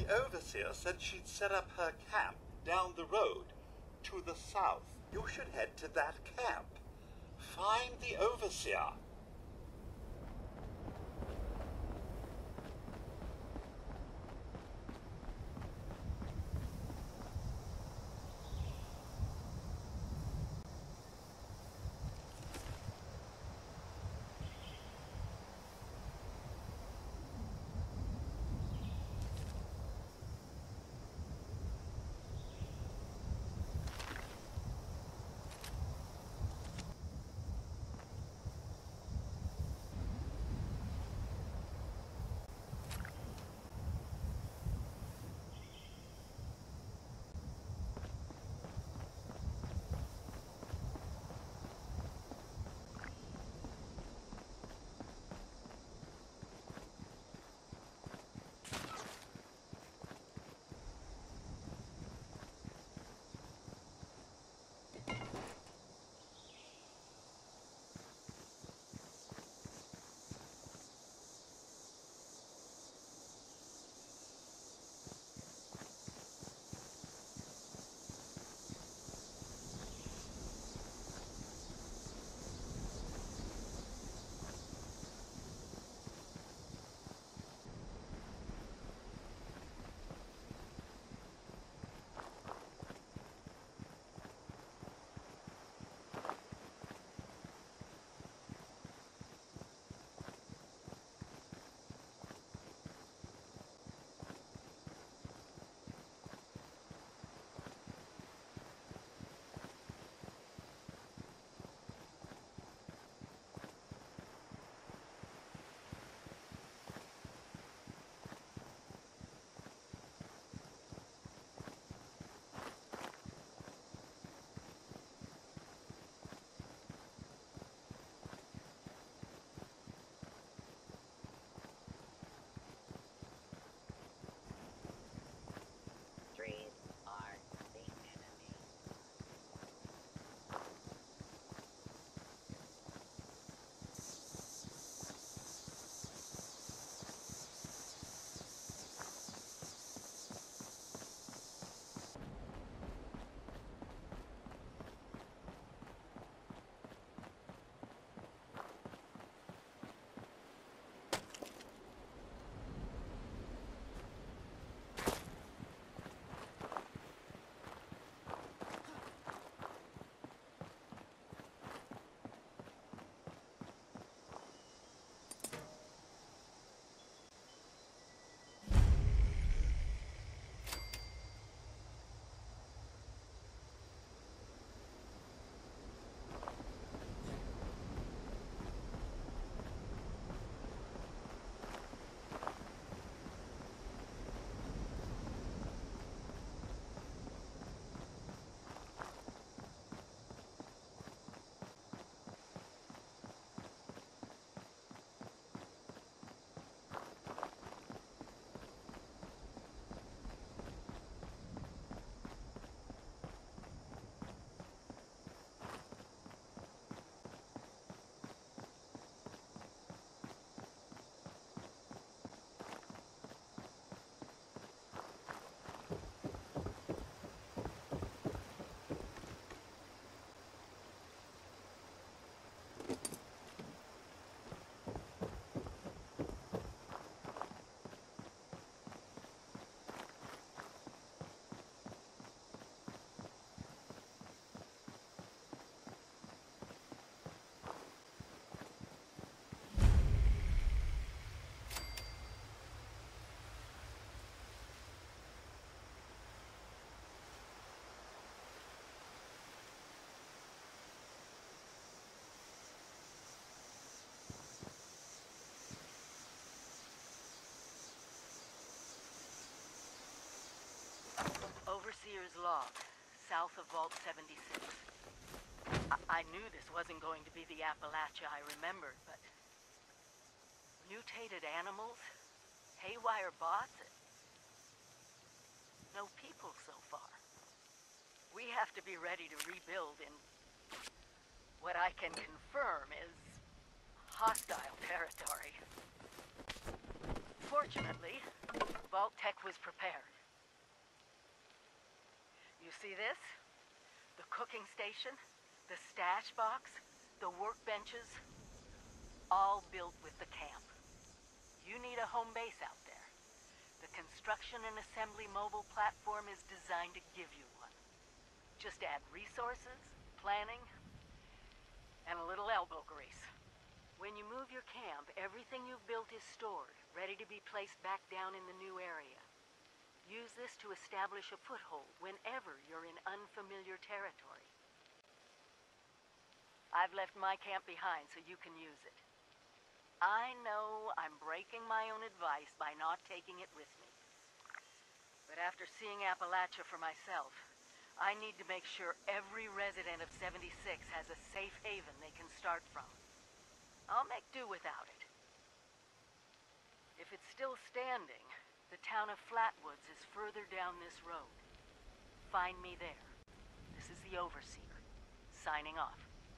The Overseer said she'd set up her camp down the road to the south. You should head to that camp. Find the Overseer. Overseer's log, south of Vault 76. I knew this wasn't going to be the Appalachia I remembered, but... mutated animals? Haywire bots? No people so far. We have to be ready to rebuild in... what I can confirm is... hostile territory. Fortunately, Vault Tech was prepared. You see this? The cooking station, the stash box, the workbenches, all built with the camp. You need a home base out there. The construction and assembly mobile platform is designed to give you one. Just add resources, planning, and a little elbow grease. When you move your camp, everything you've built is stored, ready to be placed back down in the new area. Use this to establish a foothold whenever you're in unfamiliar territory. I've left my camp behind so you can use it. I know I'm breaking my own advice by not taking it with me. But after seeing Appalachia for myself, I need to make sure every resident of 76 has a safe haven they can start from. I'll make do without it. If it's still standing, the town of Flatwoods is further down this road. Find me there. This is the Overseer, signing off.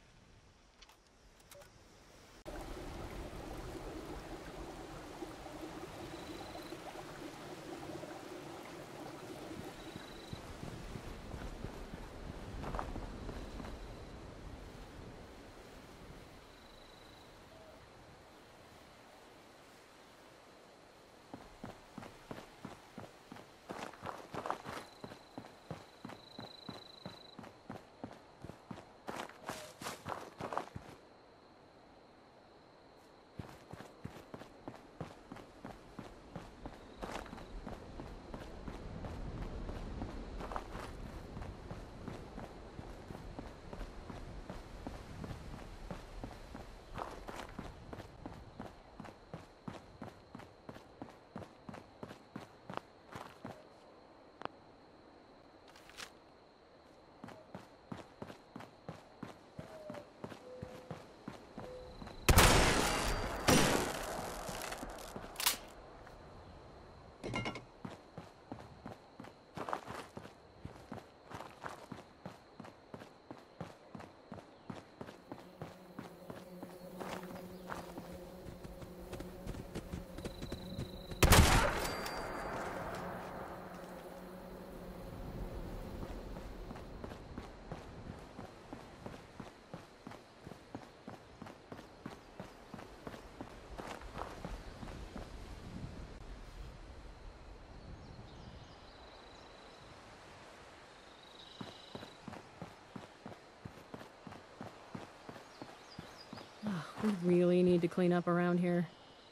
We really need to clean up around here.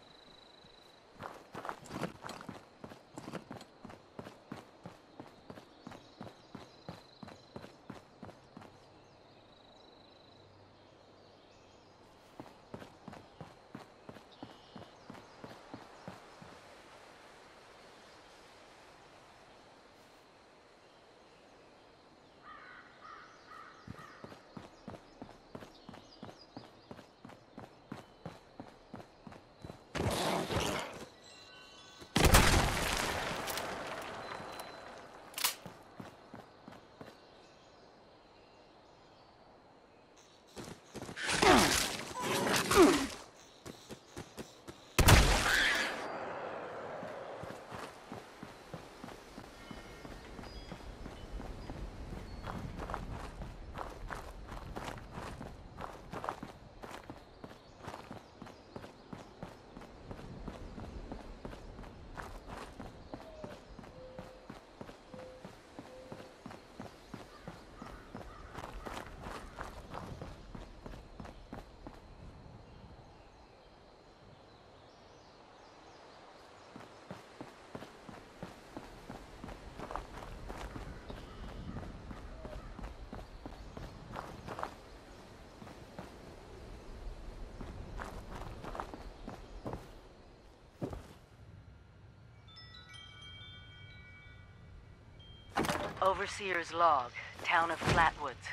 Overseer's log, town of Flatwoods.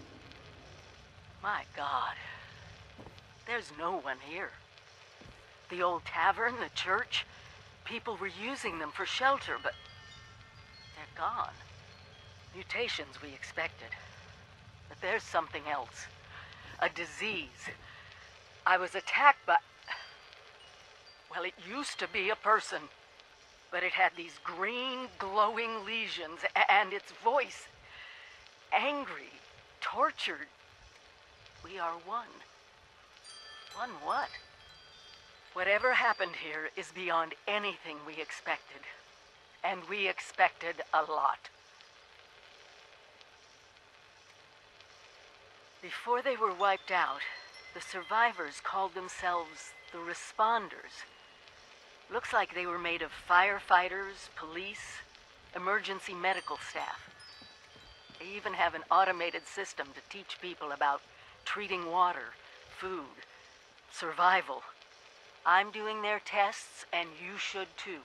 My God. There's no one here. The old tavern, the church, people were using them for shelter, but they're gone. Mutations we expected. But there's something else. A disease. I was attacked by... Well, it used to be a person. But it had these green, glowing lesions, and its voice, angry, tortured. We are one. One what? Whatever happened here is beyond anything we expected. And we expected a lot. Before they were wiped out, the survivors called themselves the Responders. Looks like they were made of firefighters, police, emergency medical staff. They even have an automated system to teach people about treating water, food, survival. I'm doing their tests, and you should too.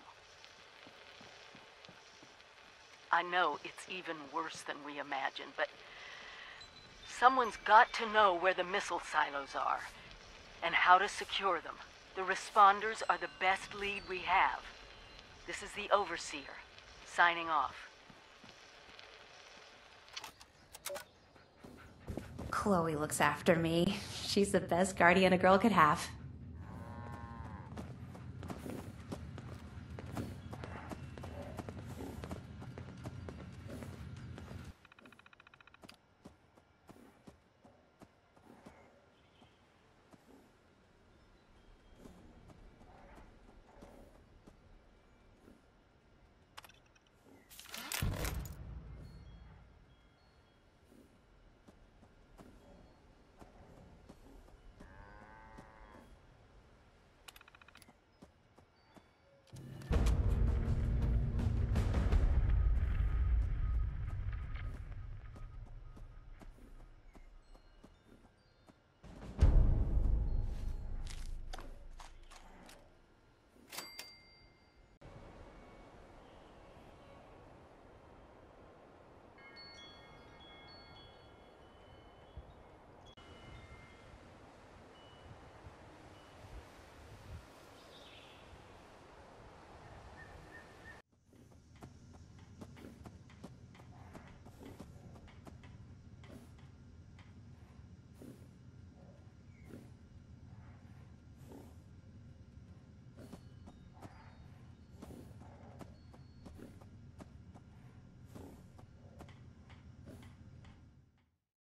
I know it's even worse than we imagined, but someone's got to know where the missile silos are and how to secure them. The Responders are the best lead we have. This is the Overseer, signing off. Chloe looks after me. She's the best guardian a girl could have.